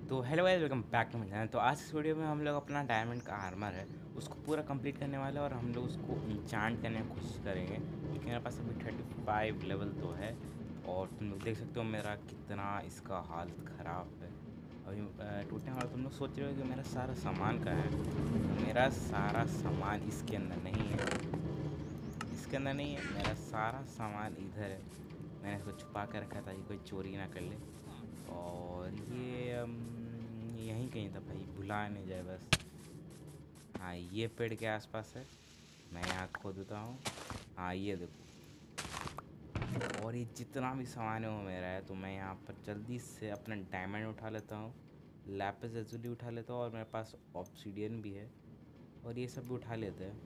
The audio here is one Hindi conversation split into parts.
तो hello guys, welcome back to my channel. तो आज इस वीडियो में हम लोग अपना डायमंड का आर्मर है उसको पूरा कंप्लीट करने वाले हैं और हम लोग उसको इंचांट करने की कोशिश करेंगे क्योंकि मेरे पास अभी 35 लेवल तो है। और तुम लोग देख सकते हो मेरा कितना इसका हालत ख़राब है अभी टूटने वाला। तुम लोग सोच रहे हो कि मेरा सारा सामान कहाँ है, तो मेरा सारा सामान इसके अंदर नहीं है, इसके अंदर नहीं है, मेरा सारा सामान इधर है। मैंने इसको छुपा कर रखा ताकि कोई चोरी ना कर ले। और ये यहीं कहीं था भाई, भुला नहीं जाए बस। हाँ, ये पेड़ के आसपास है, मैं यहाँ खोद देता हूँ। हाँ ये देखो, और ये जितना भी सामान है वो मेरा है। तो मैं यहाँ पर जल्दी से अपना डायमंड उठा लेता हूँ, लैपिस lazuli उठा लेता हूँ, और मेरे पास ऑब्सीडियन भी है और ये सब भी उठा लेते हैं।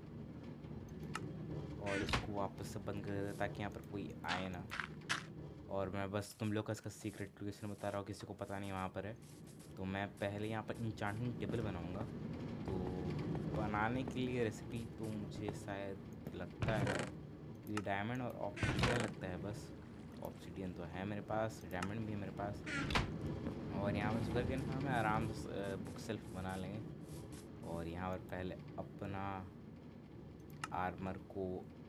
और इसको वापस से बंद कर देते हैं ताकि यहाँ पर कोई आए ना। और मैं बस तुम लोग का इसका सीक्रेट लोकेशन बता रहा हूँ, किसी को पता नहीं वहाँ पर है। तो मैं पहले यहाँ पर इंचांटमेंट टेबल बनाऊँगा। तो बनाने के लिए रेसिपी तो मुझे शायद लगता है कि डायमंड और ऑब्सीडियन लगता है बस। ऑब्सीडियन तो है मेरे पास, डायमंड भी है मेरे पास। और यहाँ पर शुगर केन फार्म है, आराम से बुक सेल्फ बना लेंगे। और यहाँ पर पहले अपना आर्मर को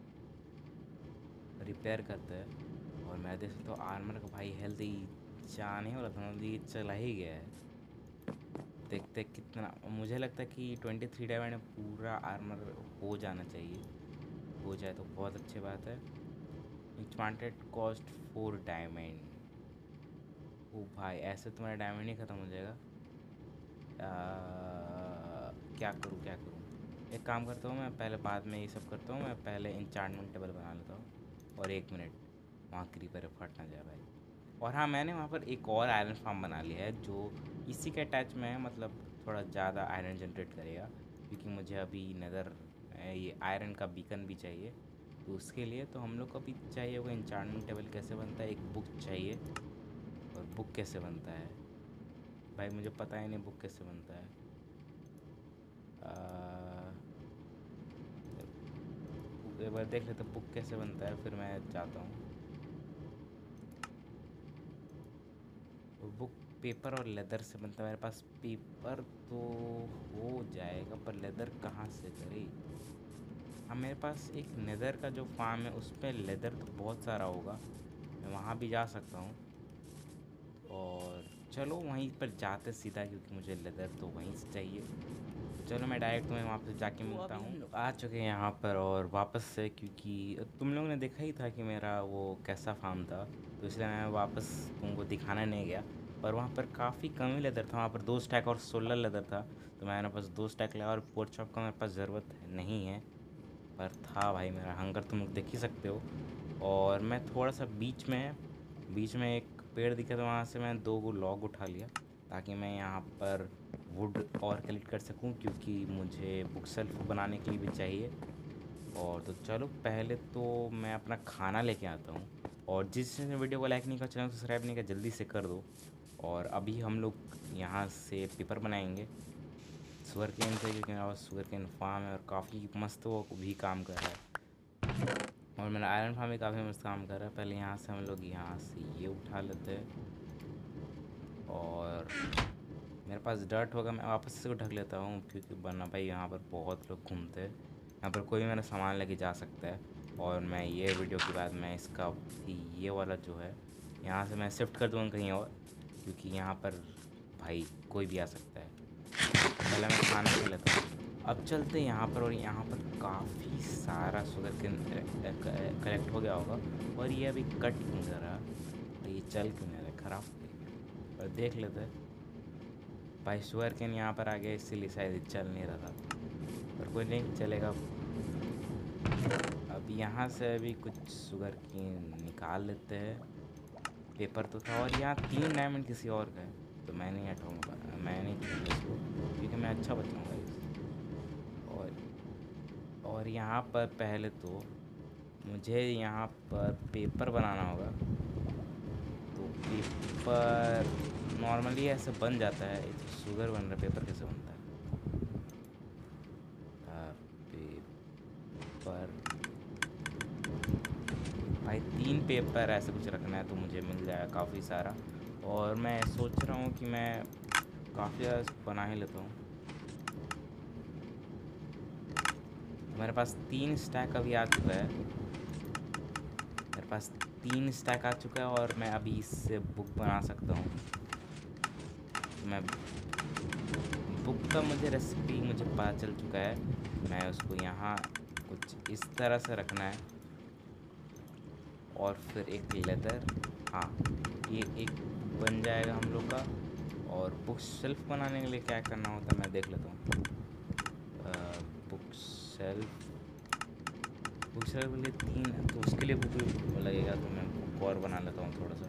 रिपेयर करते हैं। और मैं देख सकता हूँ आर्मर का भाई हेल्थ ही जाने वाला था, ये चला ही गया है। देखते कितना, मुझे लगता है कि 23 डायमंड में पूरा आर्मर हो जाना चाहिए। हो जाए तो बहुत अच्छी बात है। इंचमेंटेड कॉस्ट 4 डायमंड। ओ भाई, ऐसे तुम्हारा डायमंड ही ख़त्म हो जाएगा। क्या करूँ क्या करूँ, एक काम करता हूँ मैं, पहले बाद में ये सब करता हूँ। मैं पहले इंचार्टमेंट टेबल बना लेता हूँ। और 1 मिनट, वहाँ क्रीपर फट ना जाए भाई। और हाँ, मैंने वहाँ पर एक और आयरन फार्म बना लिया है जो इसी के अटैच में है, मतलब थोड़ा ज़्यादा आयरन जनरेट करेगा क्योंकि मुझे अभी नदर ये आयरन का बीकन भी चाहिए। तो उसके लिए तो हम लोग को अभी चाहिए होगा इंचार्टमेंट टेबल कैसे बनता है, एक बुक चाहिए। और बुक कैसे बनता है भाई, मुझे पता ही नहीं बुक कैसे बनता है। एक बार देख लेते बुक कैसे बनता है, फिर मैं जाता हूँ। बुक पेपर और लेदर से बनता है। मेरे पास पेपर तो हो जाएगा पर लेदर कहाँ से करे। हाँ, मेरे पास एक नेदर का जो फार्म है उस पर लेदर तो बहुत सारा होगा, मैं वहाँ भी जा सकता हूँ। और चलो वहीं पर जाते सीधा, क्योंकि मुझे लेदर तो वहीं से चाहिए। तो चलो मैं डायरेक्ट तुम्हें वहाँ पर जाके मिलता हूँ। हम लोग आ चुके हैं यहाँ पर और वापस से, क्योंकि तुम लोगों ने देखा ही था कि मेरा वो कैसा फार्म था, तो इसलिए मैं वापस तुमको दिखाने नहीं गया। पर वहाँ पर काफ़ी कम ही लेदर था, वहाँ पर 2 स्टैक और 16 लेदर था। तो मैंने बस 2 स्टैक लिया, और पोर्क चॉप का मेरे पास ज़रूरत नहीं है, पर था भाई मेरा हंगर, तुम लोग देख ही सकते हो। और मैं थोड़ा सा बीच में एक पेड़ दिखा था, वहाँ से मैं 2 गो लॉग उठा लिया ताकि मैं यहाँ पर वुड और कलेक्ट कर सकूँ, क्योंकि मुझे बुक सेल्फ बनाने के लिए भी चाहिए। और तो चलो पहले तो मैं अपना खाना लेके आता हूँ। और जिसने वीडियो को लाइक नहीं किया, चैनल को सब्सक्राइब नहीं किया, जल्दी से कर दो। और अभी हम लोग यहाँ से पेपर बनाएंगे शुगर केन से, क्योंकि मेरा पास शुगर केन फार्म है और काफ़ी मस्त वो भी काम कर रहा है। और मेरा आयरन फार्म भी काफ़ी मस्त काम कर रहा है। पहले यहाँ से हम लोग यहाँ से ये उठा लेते हैं। और मेरे पास डर्ट होगा, मैं वापस से ढक लेता हूँ, क्योंकि वरना भाई यहाँ पर बहुत लोग घूमते हैं, यहाँ पर कोई भी मेरा सामान लेके जा सकता है। और मैं ये वीडियो के बाद मैं इसका ये वाला जो है यहाँ से मैं शिफ्ट कर दूँगा कहीं और, क्योंकि यहाँ पर भाई कोई भी आ सकता है। पहले मैं खाना खा लेता हूँ। अब चलते हैं यहाँ पर, और यहाँ पर काफ़ी सारा शुगर केन कलेक्ट हो गया होगा। और ये अभी कट क्यों कर रहा, और ये चल क्यों नहीं रहा, ख़राब हो गया। और देख लेते हैं भाई, शुगर केन यहाँ पर आ गया इसीलिए शायद चल नहीं रहा था, पर कोई नहीं, चलेगा। अब यहाँ से अभी कुछ शुगर केन निकाल लेते हैं। पेपर तो था, और यहाँ 3 डायमंड किसी और का है, तो मैं नहीं हटाऊँगा, मैं नहीं छूँगा इसको, क्योंकि मैं अच्छा बचाऊँगा इस। और यहाँ पर पहले तो मुझे यहाँ पर पेपर बनाना होगा। तो पेपर नॉर्मली ऐसे बन जाता है, ये तो शुगर बन रहा है, पेपर कैसे बनता है। पेपर भाई 3 पेपर ऐसे कुछ रखना है तो मुझे मिल जाएगा काफ़ी सारा। और मैं सोच रहा हूँ कि मैं काफ़ी ज़्यादा इसको बना ही लेता हूँ। मेरे पास 3 स्टैक अभी आ चुका है। मेरे पास 3 स्टैक आ चुका है और मैं अभी इससे बुक बना सकता हूँ। तो मैं बुक का मुझे रेसिपी मुझे पता चल चुका है। मैं उसको यहाँ कुछ इस तरह से रखना है और फिर एक लेदर, हाँ ये एक बुक बन जाएगा हम लोग का। और बुक शेल्फ बनाने के लिए क्या करना होता है मैं देख लेता हूँ। बुक शेल्फ के लिए 3, तो उसके लिए बुक लगेगा, तो मैं बुक और बना लेता हूँ थोड़ा सा।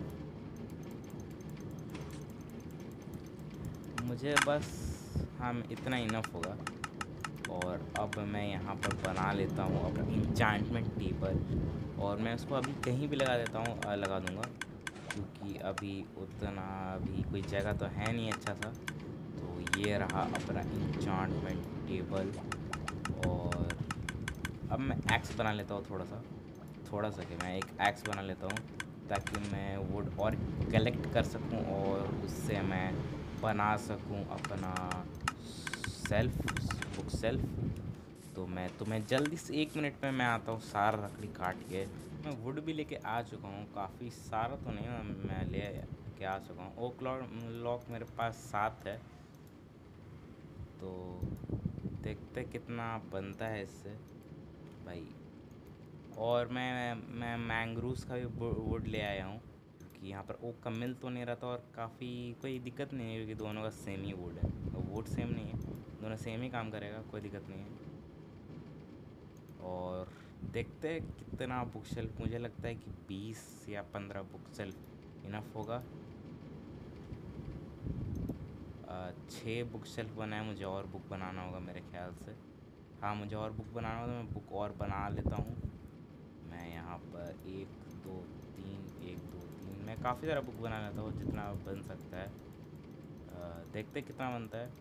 मुझे बस हाँ इतना इनफ होगा। और अब मैं यहाँ पर बना लेता हूँ अपना इंचांटमेंट टेबल, और मैं उसको अभी कहीं भी लगा देता हूँ, लगा दूँगा, क्योंकि अभी उतना अभी कोई जगह तो है नहीं अच्छा सा। तो ये रहा अपना इंचांटमेंट टेबल। और अब मैं एक्स बना लेता हूँ थोड़ा सा कि मैं एक एक्स बना लेता हूँ, ताकि मैं वुड और कलेक्ट कर सकूँ और उससे मैं बना सकूँ अपना सेल्फ बुक सेल्फ। तो मैं तुम्हें जल्दी से 1 मिनट में मैं आता हूँ सारा लकड़ी काट के। मैं वुड भी लेके आ चुका हूँ, काफ़ी सारा तो नहीं मैं ले के आ चुका हूँ। ओक लॉक मेरे पास 7 है, तो देखते कितना बनता है इससे भाई। और मैं मैंग्रूव्स का भी वुड ले आया हूँ, क्योंकि यहाँ पर ओक का मिल तो नहीं रहता और काफ़ी कोई दिक्कत नहीं है, क्योंकि दोनों का सेम ही वुड है। वुड सेम नहीं है, दोनों सेम ही काम करेगा, कोई दिक्कत नहीं है। और देखते हैं कितना बुक शेल्फ, मुझे लगता है कि 20 या 15 बुक शेल्फ इनफ होगा। 6 बुक शेल्फ बनाए, मुझे और बुक बनाना होगा मेरे ख्याल से। हाँ मुझे और बुक बनाना होगा, तो मैं बुक और बना लेता हूँ। मैं यहाँ पर 1 2 3 1 2 3 मैं काफ़ी सारा बुक बना लेता हूँ, जितना बन सकता है। देखते कितना बनता है।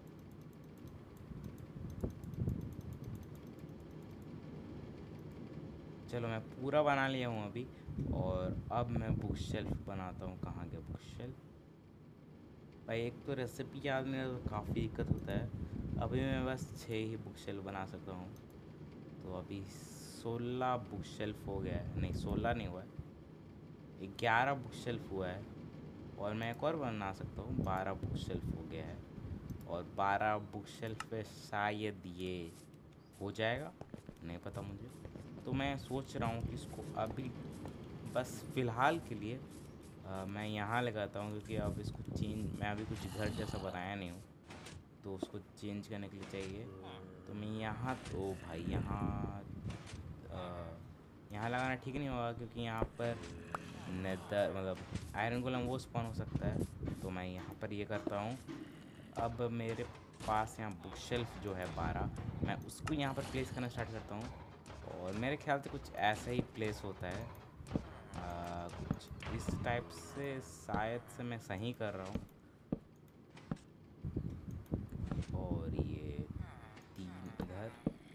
चलो मैं पूरा बना लिया हूँ अभी। और अब मैं बुक शेल्फ बनाता हूँ। कहाँ गया बुक शेल्फ भाई? एक तो रेसिपी याद नहीं रहता तो काफ़ी दिक्कत होता है। अभी मैं बस 6 ही बुक शेल्फ बना सकता हूँ। तो अभी 16 बुक शेल्फ हो गया है, नहीं 16 नहीं हुआ है, 11 बुक शेल्फ हुआ है। और मैं एक और बना सकता हूँ, 12 बुक शेल्फ हो गया है। और 12 बुक शेल्फ पे शायद ये हो जाएगा, नहीं पता मुझे। तो मैं सोच रहा हूँ कि इसको अभी बस फ़िलहाल के लिए मैं यहाँ लगाता हूँ, क्योंकि अब इसको चेंज, मैं अभी कुछ घर जैसा बनाया नहीं हूँ, तो उसको चेंज करने के लिए चाहिए। तो मैं यहाँ, तो भाई यहाँ लगाना ठीक नहीं होगा, क्योंकि यहाँ पर नेदर मतलब आयरन गोलम वो स्पॉन हो सकता है। तो मैं यहाँ पर ये करता हूँ। अब मेरे पास यहाँ बुक शेल्फ जो है 12, मैं उसको यहाँ पर प्लेस करना स्टार्ट करता हूँ। और मेरे ख्याल से कुछ ऐसा ही प्लेस होता है, कुछ इस टाइप से, शायद से मैं सही कर रहा हूँ। और ये 3 इधर।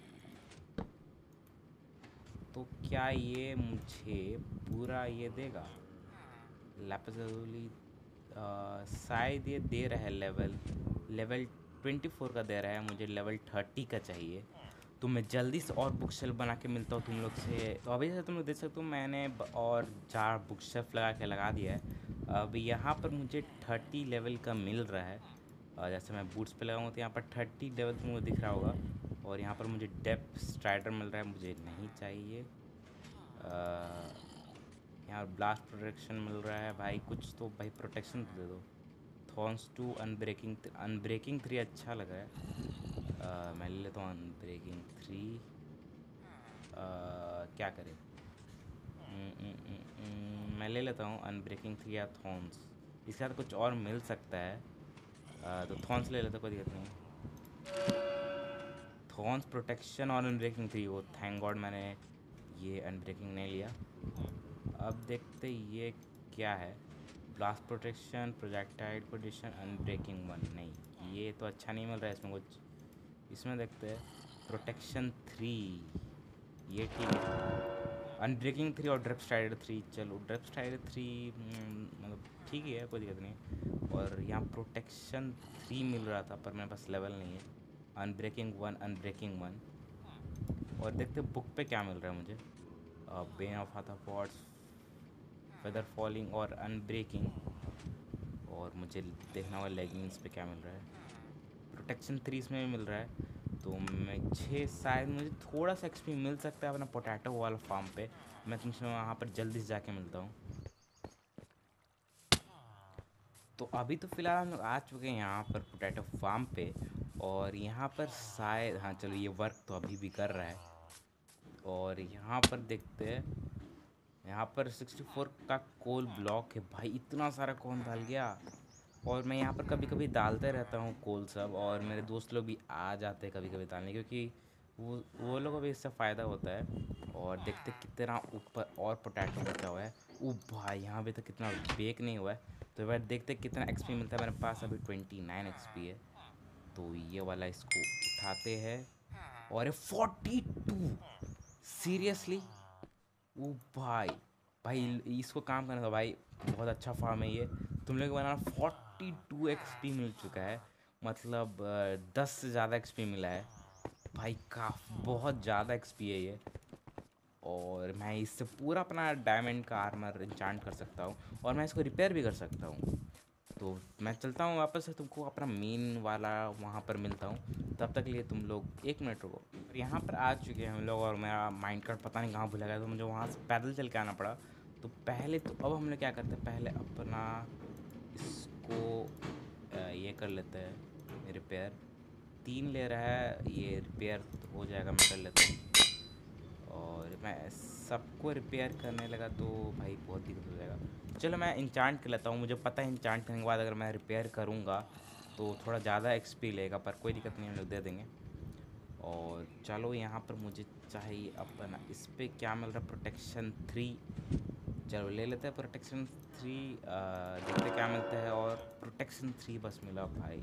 तो क्या ये मुझे पूरा ये देगा? लैपिस lazuli, शायद ये दे रहा है लेवल 24 का दे रहा है, मुझे लेवल 30 का चाहिए। तो मैं जल्दी से और बुक शेल्फ बना के मिलता हूँ तुम लोग से। तो अभी जैसे तुम लोग देख सकते हो, मैंने और 4 बुक शेल्फ लगा दिया है। अब यहाँ पर मुझे 30 लेवल का मिल रहा है। और जैसे मैं बूट्स पे लगाऊंगा तो यहाँ पर 30 लेवल तुमको दिख रहा होगा। और यहाँ पर मुझे डेप्थ स्ट्राइडर मिल रहा है, मुझे नहीं चाहिए। यहाँ ब्लास्ट प्रोटेक्शन मिल रहा है भाई, कुछ तो भाई प्रोटेक्शन तो दे दो। थॉर्न्स 2 अनब्रेकिंग 3 अच्छा लगा है। मैं ले लेता हूँ अनब्रेकिंग 3। क्या करें? मैं ले लेता हूँ अनब्रेकिंग 3 या थॉर्न्स। इसके साथ कुछ और मिल सकता है, तो थॉर्न्स ले लेता, कोई दिक्कत नहीं। थॉर्न्स प्रोटेक्शन और अनब्रेकिंग 3, वो थैंक गॉड मैंने ये अनब्रेकिंग नहीं लिया। अब देखते ये क्या है। Blast protection, projectile position, unbreaking 1, नहीं ये तो अच्छा नहीं मिल रहा है इसमें कुछ। इसमें देखते हैं प्रोटेक्शन 3, ये ठीक है। अनब्रेकिंग 3 और ड्रिप स्ट्राइडर 3, चलो ड्रिप स्ट्राइडर 3 मतलब ठीक ही है, कोई दिक्कत नहीं। और यहाँ प्रोटेक्शन 3 मिल रहा था पर मेरे पास लेवल नहीं है। Unbreaking 1, unbreaking 1। और देखते बुक पे क्या मिल रहा है मुझे। Bane of arthropods, feather falling और अनब्रेकिंग। और मुझे देखना होगा लेगिंग्स पे क्या मिल रहा है। प्रोटेक्शन 3 इसमें भी मिल रहा है। तो मैं 6 शायद मुझे थोड़ा सा एक्सपी मिल सकता है अपना पोटैटो वाला फार्म पे। मैं तुमसे वहाँ पर जल्दी से जाके मिलता हूँ। तो अभी तो फ़िलहाल हम लोग आ चुके हैं यहाँ पर पोटैटो फार्म पे। और यहाँ पर शायद, हाँ चलो, ये वर्क तो अभी भी कर रहा है। और यहाँ पर देखते हैं, यहाँ पर 64 का कोल ब्लॉक है। भाई इतना सारा कौन डाल गया। और मैं यहाँ पर कभी कभी डालते रहता हूँ कोल सब, और मेरे दोस्त लोग भी आ जाते हैं कभी कभी डालने, क्योंकि वो लोगों को भी इससे फ़ायदा होता है। और देखते कितना ऊपर और पोटैटो बचा हुआ है। ओ भाई यहाँ पे तो कितना बेक नहीं हुआ है। तो एक बार देखते कितना एक्सपी मिलता है। मेरे पास अभी 29 एक्सपी है। तो ये वाला इसको उठाते हैं। और ये 42, सीरियसली। ओ भाई, भाई इसको काम करना था भाई। बहुत अच्छा फार्म है ये। तुम लोग को बनाना 42 एक्सपी मिल चुका है। मतलब 10 से ज़्यादा एक्सपी मिला है भाई। बहुत ज़्यादा एक्सपी है ये। और मैं इससे पूरा अपना डायमंड का आर्मर इंचांट कर सकता हूँ। और मैं इसको रिपेयर भी कर सकता हूँ। तो मैं चलता हूँ वापस से, तुमको अपना मेन वाला वहाँ पर मिलता हूँ। तब तक के लिए तुम लोग 1 मिनट रुको। और यहाँ पर आ चुके हैं हम लोग, और मेरा माइंड कार्ड पता नहीं कहाँ भूला गया, तो मुझे वहाँ से पैदल चल के आना पड़ा। तो पहले तो अब हम लोग क्या करते हैं, पहले अपना इसको ये कर लेते हैं रिपेयर। 3 ले रहा है ये, रिपेयर हो जाएगा, मैं कर लेता हूँ। और मैं सबको रिपेयर करने लगा तो भाई बहुत दिक्कत हो जाएगा। चलो मैं इंचांट कर लेता हूँ। मुझे पता है इंचांट करने के बाद अगर मैं रिपेयर करूँगा तो थोड़ा ज़्यादा एक्सपी लेगा, पर कोई दिक्कत नहीं, हम लोग दे देंगे। और चलो यहाँ पर मुझे चाहिए अपना, इस पर क्या मिल रहा है, प्रोटेक्शन 3। चलो ले लेते हैं प्रोटेक्शन 3। देखते क्या मिलता है। और प्रोटेक्शन 3 बस मिला भाई।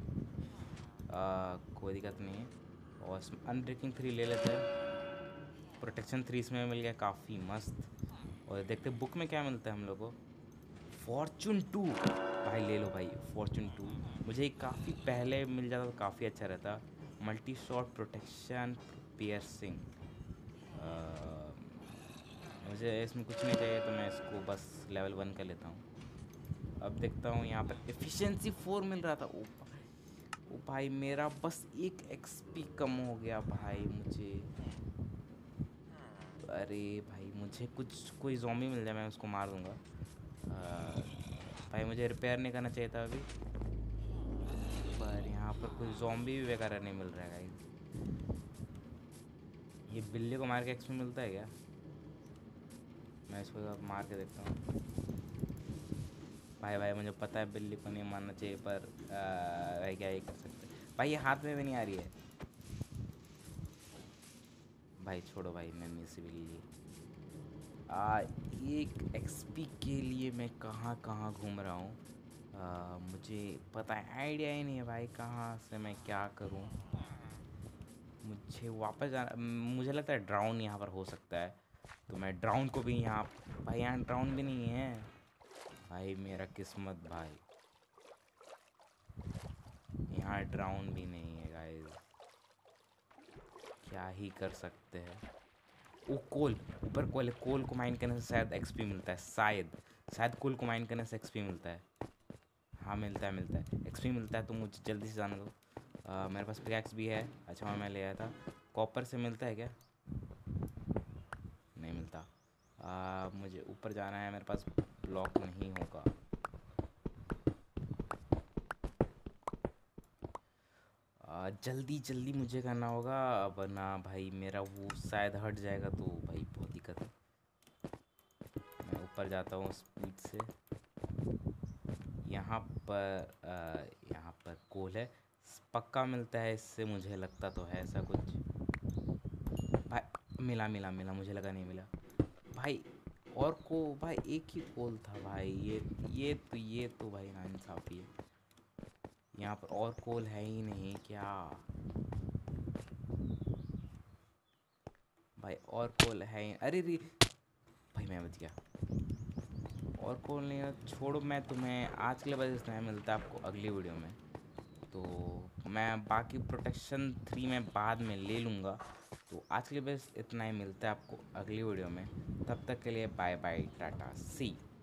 कोई दिक्कत नहीं है। और अनब्रेकिंग 3 ले लेते हैं। प्रोटेक्शन 3 इसमें मिल गया, काफ़ी मस्त। और देखते बुक में क्या मिलता है हम लोग को। फॉर्चून 2 भाई ले लो भाई, फॉर्चून 2। मुझे काफ़ी पहले मिल जाता तो काफ़ी अच्छा रहता। Multi shot protection piercing. मुझे इसमें कुछ नहीं चाहिए, तो मैं इसको बस लेवल 1 कर लेता हूँ। अब देखता हूँ यहाँ पर एफिशिएंसी 4 मिल रहा था। ओ भाई मेरा बस 1 एक्सपी कम हो गया भाई मुझे। अरे भाई मुझे कुछ कोई ज़ॉम्बी मिल जाए मैं उसको मार दूंगा। भाई मुझे रिपेयर नहीं करना चाहिए था अभी, पर यहाँ पर कोई ज़ॉम्बी भी वगैरह नहीं मिल रहा है गाइस। ये बिल्ली को मार के एक्सपी मिलता है क्या? मैं इसको अब मार के देखता हूँ। भाई मुझे पता है बिल्ली को नहीं मारना चाहिए, पर भाई क्या ही कर सकते हैं। भाई ये हाथ में भी नहीं आ रही है। भाई छोड़ो भाई, नन्ही सी बिल्ली। एक एक्सपी के लिए मैं कहाँ कहाँ घूम रहा हूँ। मुझे पता है, आइडिया ही नहीं है भाई कहाँ से मैं क्या करूँ। मुझे वापस जाना, मुझे लगता है ड्राउन यहाँ पर हो सकता है। तो मैं ड्राउन को भी यहाँ, भाई यहाँ ड्राउन भी नहीं है। भाई मेरा किस्मत भाई, यहाँ ड्राउन भी नहीं है गाइस। क्या ही कर सकते हैं। वो कोल, ऊपर कोल है। कोल को माइन करने से शायद एक्सपी मिलता है, शायद कोल को माइन करने से एक्सपी मिलता है। हाँ मिलता है एक्सपी मिलता है। तो मुझे जल्दी से जाने दो। मेरे पास पिकैक्स भी है। अच्छा मैं ले आया था। कॉपर से मिलता है क्या? नहीं मिलता। मुझे ऊपर जाना है, मेरे पास ब्लॉक नहीं होगा। जल्दी जल्दी मुझे करना होगा, वरना भाई मेरा वो शायद हट जाएगा, तो भाई बहुत दिक्कत है। मैं ऊपर जाता हूँ स्पीड से। यहाँ पर कोल है, पक्का मिलता है इससे, मुझे लगता तो है ऐसा कुछ। भाई मिला, मुझे लगा नहीं मिला भाई। और को भाई एक ही कोल था भाई। ये तो भाई नाइंसाफ़ी है। यहाँ पर और कोल है ही नहीं क्या? भाई और कोल है ही, अरे रे भाई मैं बच गया। और कौन लेगा, छोड़ो, मैं तुम्हें आज के लिए बस इतना ही, मिलता है आपको अगली वीडियो में। तो मैं बाकी प्रोटेक्शन 3 में बाद में ले लूँगा। तो आज के लिए बस इतना ही, मिलता है आपको अगली वीडियो में। तब तक के लिए बाय बाय, टाटा, सी।